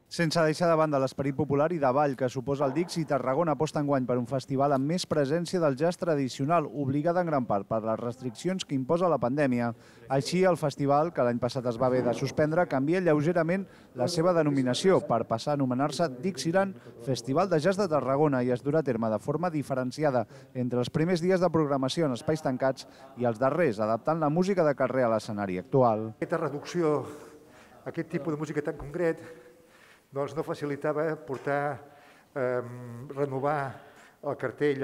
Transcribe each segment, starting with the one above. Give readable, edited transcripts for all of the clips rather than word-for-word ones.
Sense deixar de banda l'esperit popular i de ball que suposa el Dixi, Tarragona aposta enguany per un festival amb més presència del jazz tradicional, obligada en gran part per les restriccions que imposa la pandèmia. Així, el festival, que l'any passat es va haver de suspendre, canvia lleugerament la seva denominació per passar a anomenar-se Dixieland Festival de Jazz de Tarragona i es durà a terme de forma diferenciada entre els primers dies de programació en espais tancats i els darrers, adaptant la música de carrer a l'escenari actual. Aquesta reducció, aquest tipus de música tan concret, doncs no facilitava renovar el cartell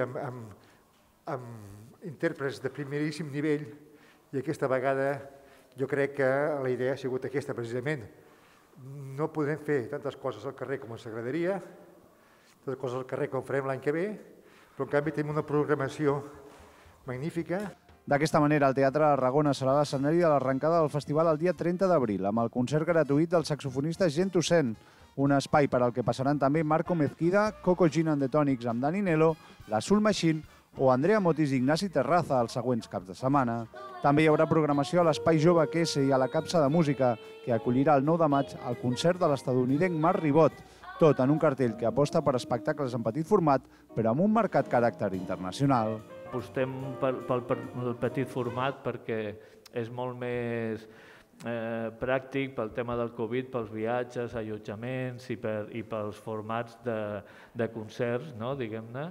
amb intèrprets de primeríssim nivell i aquesta vegada jo crec que la idea ha sigut aquesta precisament. No podrem fer tantes coses al carrer com ens agradaria, tantes coses al carrer com farem l'any que ve, però en canvi tenim una programació magnífica. D'aquesta manera, el Teatre Tarragona serà l'escenari de l'arrencada del festival el dia 30 d'abril, amb el concert gratuït del saxofonista Gent Toussaint, un espai per al que passaran també Marco Mezquida, Coco Gin and the Tonics amb Dani Nelo, la Soul Machine o Andrea Motis i Ignasi Terraza els següents caps de setmana. També hi haurà programació a l'Espai Jove QS i a la Capsa de Música, que acollirà el 9 de maig el concert de l'estadounidenc Marc Ribot, tot en un cartell que aposta per espectacles en petit format, però amb un marcat caràcter internacional. Apostem pel petit format perquè és molt més pràctic pel tema del Covid, pels viatges, allotjaments i pels formats de concerts, diguem-ne,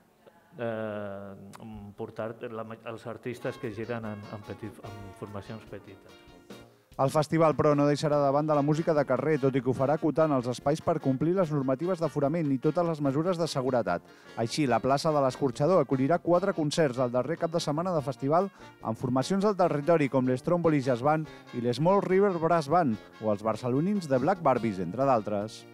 portar els artistes que giren en formacions petites. El festival, però, no deixarà de banda la música de carrer, tot i que ho farà acotant els espais per complir les normatives d'aforament i totes les mesures de seguretat. Així, la plaça de l'Escorxador acollirà 4 concerts el darrer cap de setmana de festival amb formacions del territori com l'Stromboli Jazz Band i l'Small River Brass Band o els barcelonins de Black Barbies, entre d'altres.